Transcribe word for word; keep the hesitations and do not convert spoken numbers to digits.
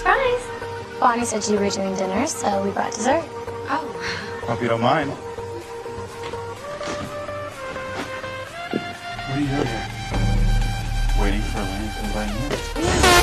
Surprise! Bonnie said you were doing dinner, so we brought dessert. Oh. Hope you don't mind. What are you doing here? Waiting for Elaine to invite you?